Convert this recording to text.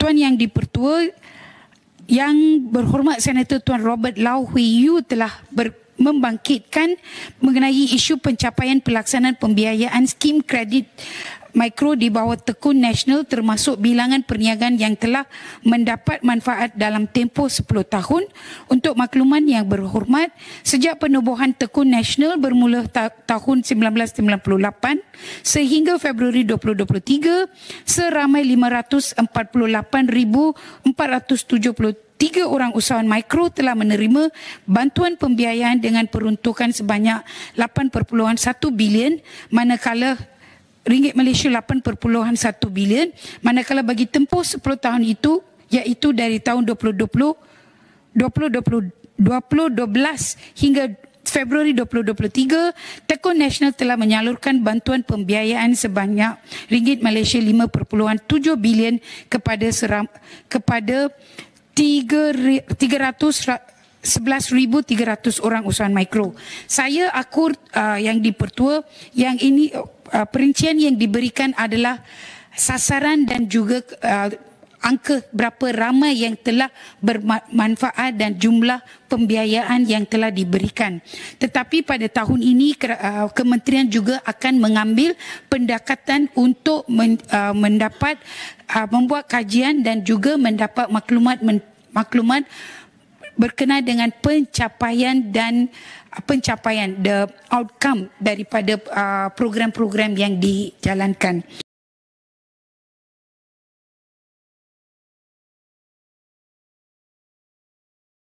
Tuan Yang Dipertua, Yang Berhormat Senator Tuan Robert Lau Hui Yu telah membangkitkan mengenai isu pencapaian pelaksanaan pembiayaan skim kredit mikro di bawah Tekun Nasional, termasuk bilangan perniagaan yang telah mendapat manfaat dalam tempoh 10 tahun. Untuk makluman Yang Berhormat, sejak penubuhan Tekun Nasional bermula tahun 1998 sehingga Februari 2023, seramai 548,473 orang usahawan mikro telah menerima bantuan pembiayaan dengan peruntukan sebanyak 8.1 bilion, manakala ringgit Malaysia 8.1 bilion, manakala bagi tempoh 10 tahun itu, iaitu dari tahun 2012 hingga Februari 2023, Tekun Nasional telah menyalurkan bantuan pembiayaan sebanyak ringgit Malaysia 5.7 bilion kepada 11,300 orang usahawan mikro. Saya akur Yang Dipertua, yang ini perincian yang diberikan adalah sasaran dan juga angka berapa ramai yang telah bermanfaat dan jumlah pembiayaan yang telah diberikan. Tetapi pada tahun ini kementerian juga akan mengambil pendekatan untuk mendapat membuat kajian dan juga mendapat maklumat berkenaan dengan pencapaian the outcome daripada program-program yang dijalankan.